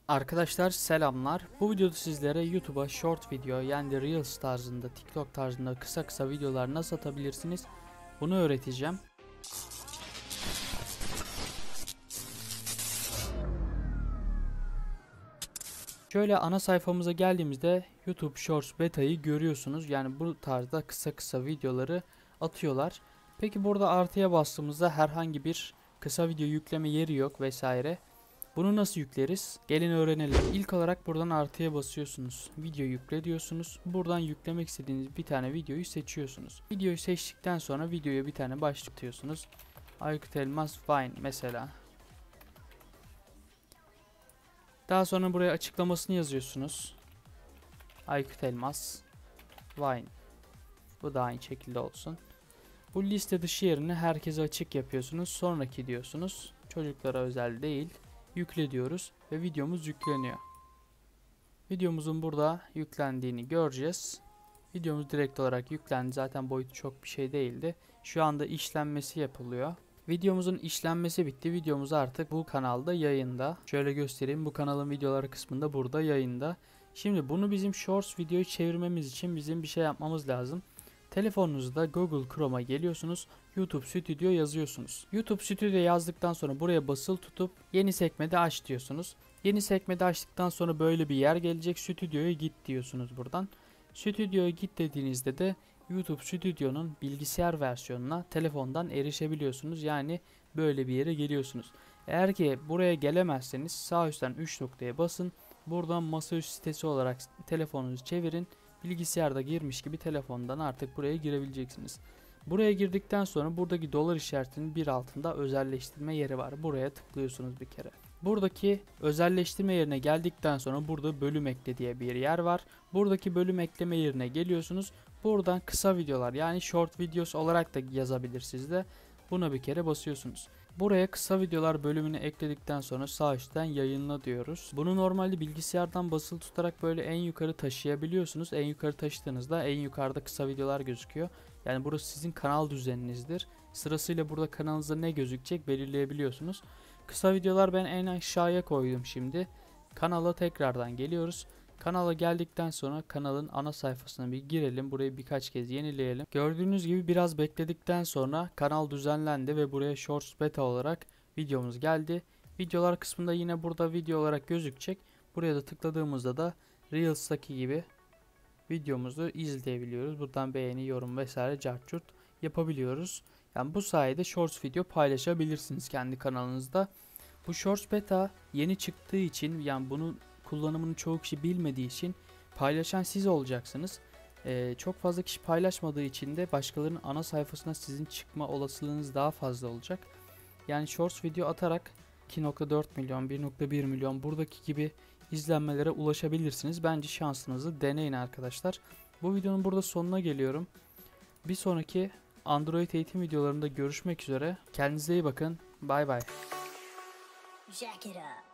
Arkadaşlar selamlar. Bu videoda sizlere YouTube'a short video yani Reels tarzında, TikTok tarzında kısa videolar nasıl atabilirsiniz bunu öğreteceğim. Şöyle ana sayfamıza geldiğimizde YouTube Shorts Beta'yı görüyorsunuz. Yani bu tarzda kısa videoları atıyorlar. Peki burada artıya bastığımızda herhangi bir kısa video yükleme yeri yok vesaire. Bunu nasıl yükleriz? Gelin öğrenelim. İlk olarak buradan artıya basıyorsunuz. Video yükle diyorsunuz. Buradan yüklemek istediğiniz bir tane videoyu seçiyorsunuz. Videoyu seçtikten sonra videoya bir tane başlık atıyorsunuz. Aykut Elmas Vine mesela. Daha sonra buraya açıklamasını yazıyorsunuz. Aykut Elmas Vine. Bu da aynı şekilde olsun. Bu liste dışı yerini herkese açık yapıyorsunuz. Sonraki diyorsunuz. Çocuklara özel değil. Yükle diyoruz ve videomuz yükleniyor. Videomuzun burada yüklendiğini göreceğiz. Videomuz direkt olarak yüklendi. Zaten boyutu çok bir şey değildi. Şu anda işlenmesi yapılıyor. Videomuzun işlenmesi bitti. Videomuz artık bu kanalda yayında. Şöyle göstereyim. Bu kanalın videoları kısmında burada yayında. Şimdi bunu bizim Shorts videoyu çevirmemiz için bizim bir şey yapmamız lazım. Telefonunuzda Google Chrome'a geliyorsunuz. YouTube Studio yazıyorsunuz. YouTube Studio yazdıktan sonra buraya basılı tutup yeni sekmede aç diyorsunuz. Yeni sekmede açtıktan sonra böyle bir yer gelecek. Stüdyoya git diyorsunuz buradan. Stüdyoya git dediğinizde de YouTube Studio'nun bilgisayar versiyonuna telefondan erişebiliyorsunuz. Yani böyle bir yere geliyorsunuz. Eğer ki buraya gelemezseniz sağ üstten 3 noktaya basın. Buradan masaüstü sitesi olarak telefonunuzu çevirin. Bilgisayarda girmiş gibi telefondan artık buraya girebileceksiniz. Buraya girdikten sonra buradaki dolar işaretinin bir altında özelleştirme yeri var. Buraya tıklıyorsunuz bir kere. Buradaki özelleştirme yerine geldikten sonra burada bölüm ekle diye bir yer var. Buradaki bölüm ekleme yerine geliyorsunuz. Buradan kısa videolar yani short videos olarak da yazabilirsiniz de buna bir kere basıyorsunuz. Buraya kısa videolar bölümünü ekledikten sonra sağ üstten yayınla diyoruz. Bunu normalde bilgisayardan basılı tutarak böyle en yukarı taşıyabiliyorsunuz. En yukarı taşıdığınızda en yukarıda kısa videolar gözüküyor. Yani burası sizin kanal düzeninizdir. Sırasıyla burada kanalınızda ne gözükecek belirleyebiliyorsunuz. Kısa videolar ben en aşağıya koydum şimdi. Kanala tekrardan geliyoruz. Kanala geldikten sonra kanalın ana sayfasına bir girelim. Burayı birkaç kez yenileyelim. Gördüğünüz gibi biraz bekledikten sonra kanal düzenlendi ve buraya Shorts Beta olarak videomuz geldi. Videolar kısmında yine burada video olarak gözükecek. Buraya da tıkladığımızda da Reels'taki gibi videomuzu izleyebiliyoruz. Buradan beğeni, yorum vesaire cart yapabiliyoruz. Yani bu sayede Shorts video paylaşabilirsiniz kendi kanalınızda. Bu Shorts Beta yeni çıktığı için yani bunun kullanımını çoğu kişi bilmediği için paylaşan siz olacaksınız. Çok fazla kişi paylaşmadığı için de başkalarının ana sayfasına sizin çıkma olasılığınız daha fazla olacak. Yani Shorts video atarak 2.4 milyon, 1.1 milyon buradaki gibi izlenmelere ulaşabilirsiniz. Bence şansınızı deneyin arkadaşlar. Bu videonun burada sonuna geliyorum. Bir sonraki Android eğitim videolarında görüşmek üzere. Kendinize iyi bakın. Bay bay. Jack it up.